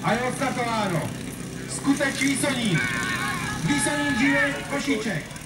A je odstartováno. Skuteč Výsonín. Výsonín Giro Košíček.